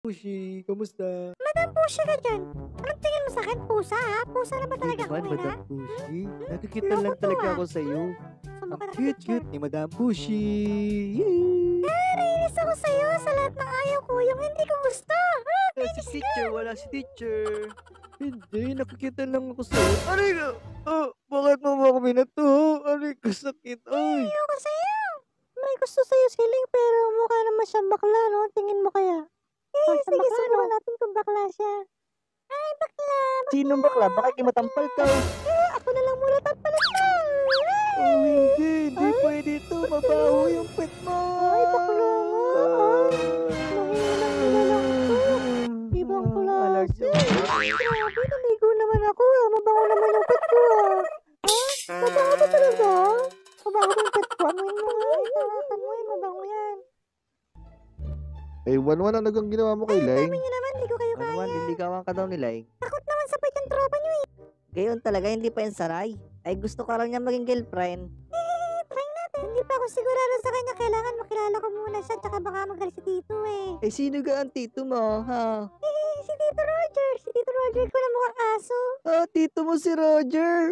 Pushi, kamusta? Madam Pushi ka dyan. Anong tingin mo sa akin? Pusa ha? Pusa na ba talaga ako Naman, ha? Madam Pushi. Nakikita Loko lang to, talaga ah. ako sa'yo. Sumo ka Ang na cute ni Madam Pushi. Yay! Nainis ako sa'yo sa lahat ng ayaw ko. Yung hindi ko gusto. Si teacher, wala si teacher. Hindi, nakikita lang ako sa'yo. Aray ka! Bakit mo ba ako binato? Aray ka, sakit. Ay! Ayoko sa'yo. May gusto sa'yo siling pero mukha naman siyang bakla, no? Tingin mo kaya? Sige, subukan natin kung bakla siya. Ay, bakla. Sinong bakla? Bakit matampal ka? Ako na lang muna tapalan mo. Oh, hindi. Hindi pwede ito. Mabaho yung pet mo. Ay, bakla nga. Mahinang nilalang to. Ibang klase. Grabe, naligo naman ako. Mabango naman yung pet ko. Mabango ba talaga? Mabango yung pet ko. Amoy mo nga. Itawakan mo eh. Mabango yan. Eh, Wanwan, ano gang ginawa mo kay Laing? Sabi niyo naman, hindi ko kayo kaya. Niligawan ka daw nila eh. Takot naman sa pet yung tropa niyo eh. Gayon talaga, hindi pa yan sanay. Ay gusto ka lang niya maging girlfriend. Try natin. Hindi pa ako sigurado sa kanya. Kailangan makilala ko muna siya. Tsaka baka magalit si Tito eh. Eh, sino ka ang tito mo, ha? Si Tito Roger. Si Tito Roger ko na mukhang aso. Tito mo si Roger.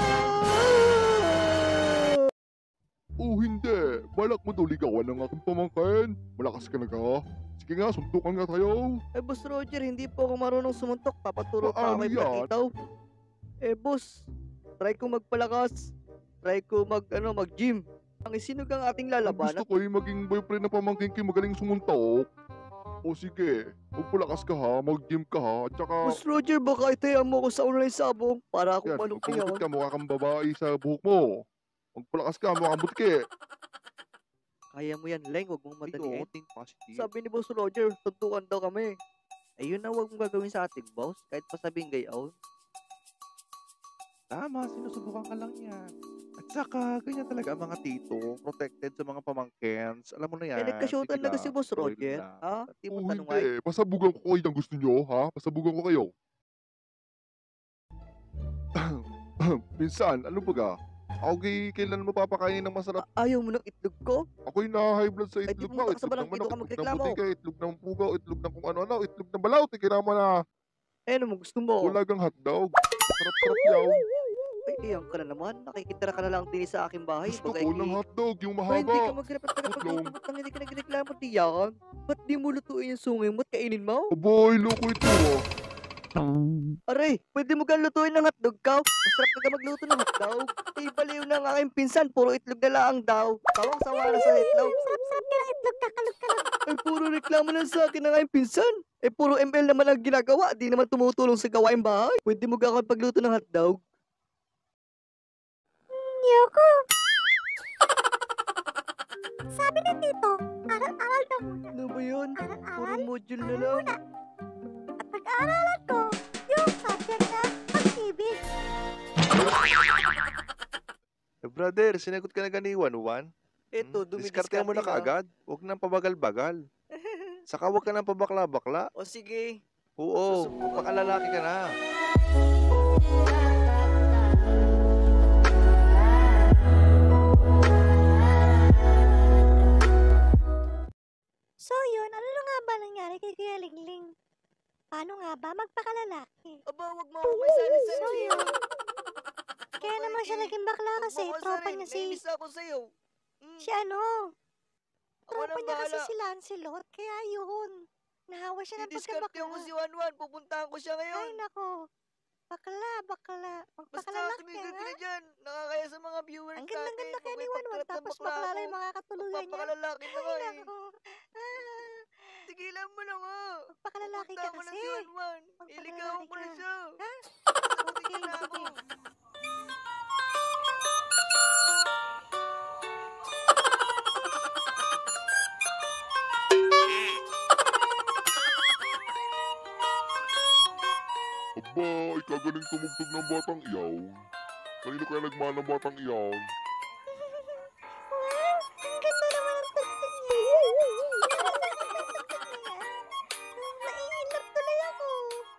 Oh, hindi. Balak mo daw ligawan ng aking pamangkin. Malakas ka na ka. Sige nga, suntukan nga tayo. Eh, Boss Roger, hindi po ako marunong sumuntok. Papaturo pa Paano kay yan? Platitaw. Eh, boss, try ko magpalakas. Try ko mag-gym. Ang sino kang ating Ang lalabanan? gusto ko ay maging boyfriend ng pamangkin ko magaling sumuntok. O sige, magpalakas ka ha, mag-gym ka ha, at saka... Boss Roger, baka itayan mo ko sa online sabong para ako Yan, malungkihan. magpapagod ka, mukha kang babae sa buhok mo. Magpalakas ka, mukha kang butke. Kaya mo yan, Leng. Huwag mong madaliin. think positive. Sabi ni Boss Roger, tuntukan daw kami. Ayun na, huwag mong gagawin sa ating boss. Kahit pa sabihin gayaw. Tama, sinusubukan ka lang yan. At saka, ganyan talaga ang mga tito, protected sa mga pamangkins. Alam mo na yan. Eh, nagka-showtime Sige na kasi lang, Boss tuloy Roger. lang. Ha? Di mo Oh, tanungay. hindi. Pasabugan ko kayo ng gusto nyo, ha? Pasabugan ko kayo. Minsan, ano ba ga? Ako kailan mo papakainin ng masarap? Ayaw mo ng itlog ko? Ako'y na-high blood sa Ay, di itlog mo mo. makasabalang Itlog ng dito ka manok, itlog ng magreklamo. butika, itlog ng pugaw, itlog ng kung ano-ano, itlog ng balaut. Kinama na. Eh, ano mo gusto mo? Bulagang hotdog. Sarap-sarap yaw. Ay, iyan ka na naman. Nakikitira ka na lang din sa aking bahay. Gusto Bagay ko ki- ng hotdog, yung Ay, hindi ka mahaba. magrepat ka na Putlong. pag-utubot nang hindi ka nagreklamo, tiyan. Ba't di mo lutuin yung sungay mo at kainin mo? Aboy, loko ito ah. Aray, pwede mo kang lutuin ng hotdog ka? Masarap ka magluto ng hotdog. Ay, baliw na ang aking pinsan. Puro itlog na lang daw. Sawang-sawa na sa itlog. Sarap-sarap ka ng itlog. Kakalog-kalog. Ay, puro reklamo lang sa akin ng aking pinsan. Eh, puro ML naman ang ginagawa. Di naman tumutulong sa gawaing bahay. Pwede mo ka pagluto ng hotdog? Yoko. Sabi ni Tito, aral-aral ka muna. Ano ba yun? Puro Aral-aral module na lang. muna. At pag-aaralan ko, yung subject na pag-ibig. Brother, sinagot ka na gani Wanwan? Eto, dumidiskarte Diskarte mo na kaagad. Huwag nang pabagal-bagal. Saka huwag ka nang pabakla-bakla. O sige. Oo, Susubukan. pakalalaki ka na. So yun, ano nga ba nangyari kay Kuya Lingling? Paano nga ba magpakalalaki? Aba, wag mo akong may sali-sali. So yun, kaya naman siya naging bakla kasi tropa niya si, Nainis ako sa'yo. si ano, Ako tropa nang niya kasi bahala. si Lancelot, kaya yun. Nahawa siya ng Didiskarte ko pagkabakla. si Wanwan. Pupuntahan ko siya Ay ngayon. nako, bakla. Basta Magpakalalaki tumigil ka ha. na dyan. Nakakaya sa mga viewers Ang natin. ganda-ganda kaya Kung ni may Wanwan, pagkarat ng tapos bakla bakla lang ako, yung mga katuluyan niya. magpapakalalaki na nga Ay eh. nako. Ah, Tigilan mo na nga. magpakalalaki ka Pupuntahan ko na kasi. si Wanwan. Magpakalalaki Iligawan ko na ka. siya. Ha? Sasagutin na ako. Aba, ikagaling tumugtog ng batang iyaw. Kanino kaya nagmana ng batang iyaw? Wow, ang ganda naman ang tugtog niya. Naiinlove tuloy ako.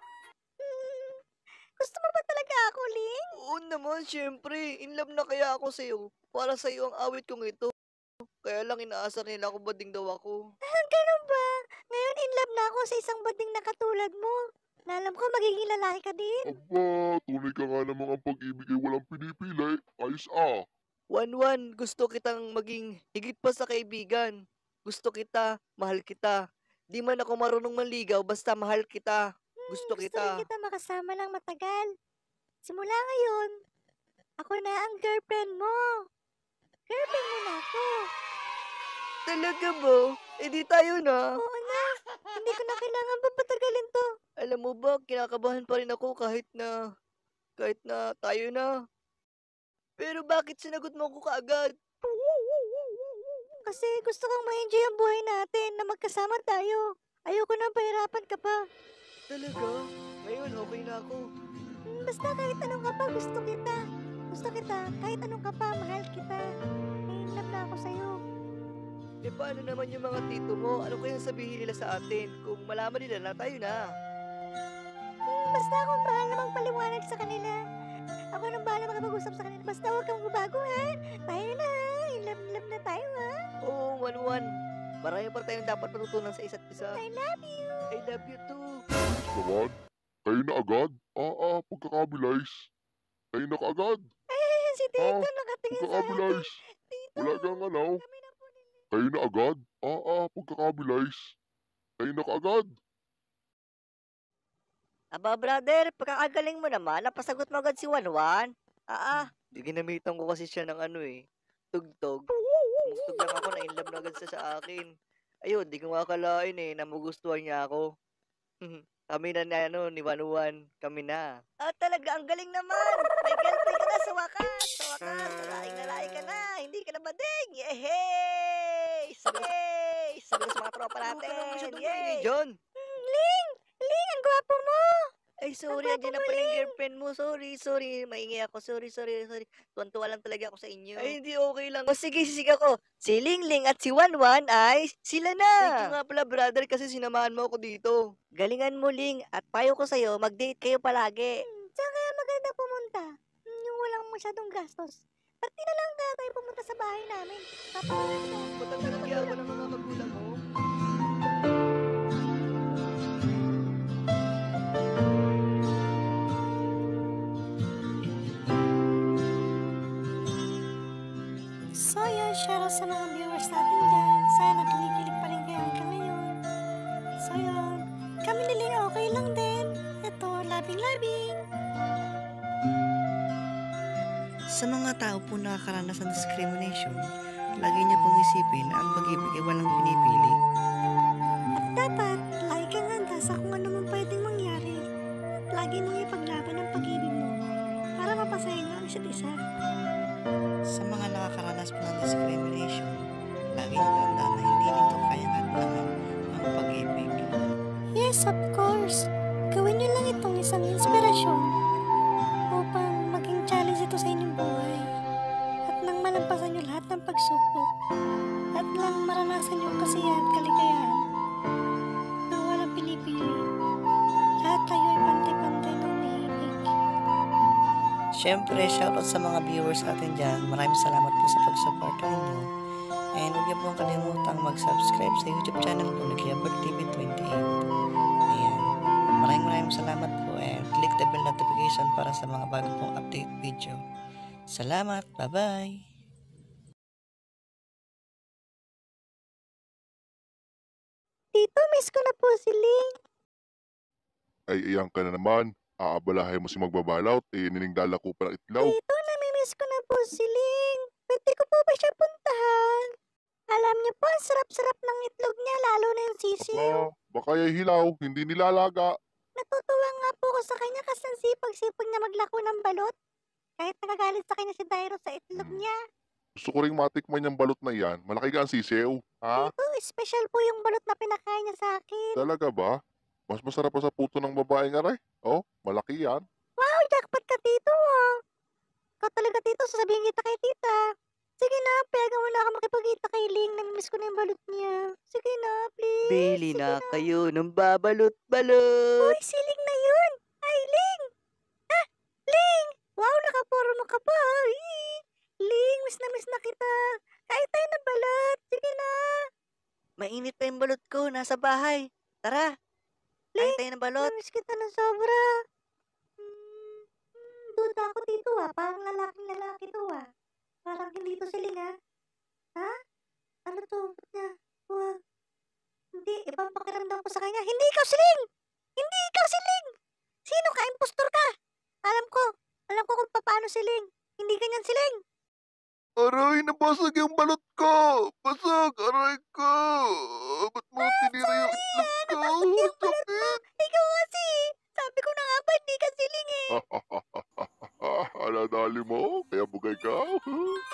Gusto mo ba talaga ako, Ling? Oo naman, syempre. In love na kaya ako sa'yo. Para sa'yo ang awit kong ito. Kaya lang inaasar nila ako bading daw ako. ganun ba? Ngayon in love na ako sa isang bading na katulad mo. Na alam ko magiging lalaki ka din. Aba, tunay ka nga namang ang pag-ibig ay walang pinipili. Ayos ah. Wanwan, gusto kitang maging higit pa sa kaibigan. Gusto kita, mahal kita. Di man ako marunong manligaw, basta mahal kita. Gusto Gusto rin kita. kita makasama ng matagal. Simula ngayon, ako na ang girlfriend mo. Girlfriend mo na ako. Talaga ba? Eh di tayo na. Oo na. Hindi ko na kailangan pa patagalin to. Alam mo ba, kinakabahan pa rin ako kahit na tayo na. Pero bakit sinagot mo ako kaagad? Kasi gusto kong ma-enjoy ang buhay natin na magkasama tayo. Ayoko na pahirapan ka pa. Talaga? Ngayon, okay na ako. Basta kahit anong ka pa, gusto kita. Gusto kita, kahit anong ka pa, mahal kita. In love na ako sa'yo. Eh paano naman yung mga tito mo? Ano kayang sabihin nila sa atin kung malaman nila na tayo na? Basta akong bahala magpaliwanag sa kanila. Ako nang bahala makapag-usap sa kanila. Basta huwag kang babago, ha? Tayo na, in love na tayo, ha? Oo, Wanwan. Marami pa tayong dapat matutunan sa isa't isa. I love you. I love you too. Ayos naman. Kayo na agad. Pagkakabilis. Kayo na kaagad. Si Tito nakatingin sa akin. Pagkakabilis. Tito, Wala kang ano. kami na po nila. Kayo na agad. Pagkakabilis. Kayo na kaagad. Aba, brother, pagkakagaling mo naman, napasagot mo agad si Wanwan. Di ginamitan ko kasi siya ng tugtog. Tumugtog lang ako, na-inlove na agad siya sa akin. Ayun, di ko makakalain na magustuhan niya ako. Kami na ni Wanwan. Kami na. Talaga, ang galing naman. May girlfriend ka na sa wakas. Sa wakas, nalaing ka na. Hindi ka na bading. Yehey! Yay! Sabi sa mga tropa natin. Yay! John! Ling, ang gwapo mo. Ay, sorry, andyan na pala yung girlfriend mo. Sorry. Maingay ako. Sorry. Tuwan-tuwa lang talaga ako sa inyo. Ay, hindi okay lang. O sige, sisig ako. Si Lingling at si Wanwan ay sila na. Thank you nga pala, brother, kasi sinamahan mo ako dito. Galingan mo, Ling. At payo ko sa'yo, mag-date kayo palagi. Saan kaya maganda pumunta? Yung walang masyadong gastos. Ba't di na lang kaya tayo pumunta sa bahay namin? Papalit ko. Matanggalan kaya ako ng mga magulang mo. So yun, shoutout sa mga viewers natin dyan. Sana kinikilig pa rin kayo hanggang ngayon. So yun, kami niling okay lang din. Ito, labing-labing. Sa mga tao po nakakaranas ng discrimination, lagi niyo pong isipin na ang pag-ibig ay walang pinipili. At dapat, lagi kang handa sa kung ano man pwedeng mangyari. At lagi mong ipaglaban ang pag-ibig mo para mapasahin mo ang isa't isa. Sa mga nakakaranas po ng discrimination, lagi niyo tandaan na hindi nito kayang hadlangan ang pag-ibig. Yes, of course. Gawin niyo lang itong isang inspirasyon upang maging challenge ito sa inyong buhay. At nang malampasan niyo lahat ng pagsubok at nang maranasan niyo ang kasiyahan at kaligayahan na walang pinipili, lahat tayo ay pantay-pantay ng umiibig. Siyempre, shoutout sa mga viewers natin dyan. Maraming salamat po sa pag-suporta ninyo. And huwag niyo pong kalimutang mag-subscribe sa YouTube channel ko, Nikiabag TV 28. Ayan. Maraming salamat po and click the bell notification para sa mga bago pong update video. Salamat! Bye-bye! Tito, miss ko na po si Ling. Ay, iyan ka na naman. Aabalahin mo si magbabalot. Niningdala ko pa ng itlaw. Tito, namimiss ko na po si Ling. Pwede ko po ba siya puntahan? Alam niyo po, ang sarap-sarap ng itlog niya, lalo na yung sisiw. Baka ay hilaw, hindi nilalaga. Natutuwa nga po ko sa kanya kasi ang sipag-sipag niya maglako ng balot. Kahit nagagalit sa kanya si Dairo sa itlog niya. Gusto ko ring matikman yung balot na yan. Malaki ka ang sisiw. Ha? Tito, special po yung balot na pinakain niya sa akin. Talaga ba? Mas masarap pa sa puto ng babaeng aray. Oh, malaki yan. Wow, jackpot ka, Tito. Oh. Ikaw talaga, Tito. Sasabihin kita kay Tita. Sige na, payagan mo na ako makipagkita kay Ling. Namimiss ko na yung balot niya. Sige na, please. Bili Sige na kayo ng babalot-balot. Uy, si Ling na yun. Ay, Ling. Ah, Ling. Wow, nakaporno ka pa. Ling, miss na kita. Kahit tayo ng balot. Sige na. Mainit pa yung balot ko. Nasa bahay. Tara. Kain tayo ng balot. Namiss kita ng sobra. Duda ako dito parang lalaking lalaki to Parang hindi to siling Ha? Ano to? Wag. Hindi, ibang pakiramdam ko sa kanya. Hindi ikaw siling! Hindi ikaw siling! Sino ka? Impostor ka! Alam ko kung paano siling. Hindi ganyan siling. Aray, nabasag yung balot ko! Basag! Aray ko! Ba't mo tinira yung itlog ko? Sakit! Ikaw kasi! Sabi ko na nga ba, hindi ka siling Nadali mo? Kaya bugay ka?